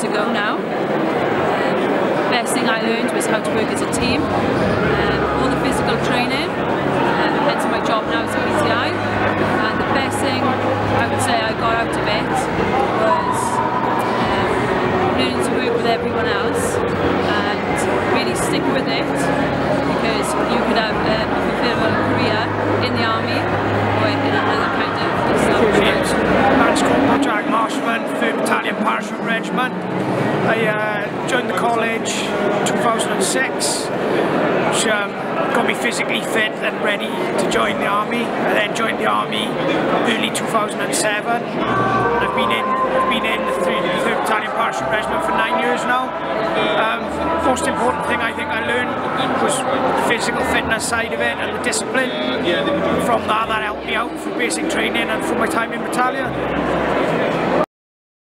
ago now. Best thing I learned was how to work as a team. All the physical training, hence my job now as a PTI. And the best thing I would say I got out of it was learning to work with everyone else and really stick with it, because you could have a fulfillable career in the army or in another kind of establishment. Lance Corporal Jack Marshman, 3rd Battalion Parachute Regiment. I joined the college 2006, which got me physically fit and ready to join the army. I then joined the army early 2007. I've been in the 3rd Battalion Parachute Regiment for 9 years now. Most important thing I think I learned was the physical fitness side of it and the discipline. From that helped me out for basic training and for my time in battalion.